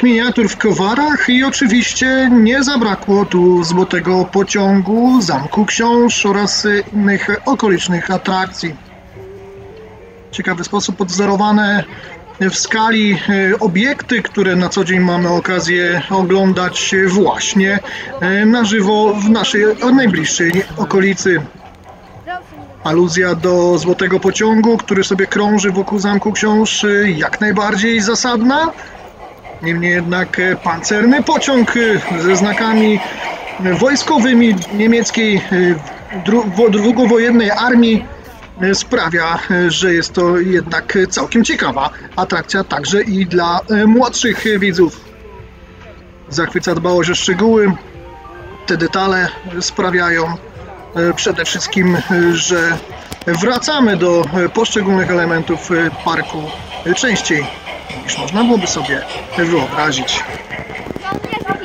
miniatur w Kowarach i oczywiście nie zabrakło tu złotego pociągu, Zamku Książ oraz innych okolicznych atrakcji. W ciekawy sposób odwzorowane w skali obiekty, które na co dzień mamy okazję oglądać właśnie na żywo w naszej najbliższej okolicy. Aluzja do złotego pociągu, który sobie krąży wokół Zamku Książ, jak najbardziej zasadna. Niemniej jednak pancerny pociąg ze znakami wojskowymi niemieckiej drugowojennej armii sprawia, że jest to jednak całkiem ciekawa atrakcja także i dla młodszych widzów. Zachwyca dbałość o szczegóły. Te detale sprawiają przede wszystkim, że wracamy do poszczególnych elementów parku częściej niż można byłoby sobie wyobrazić.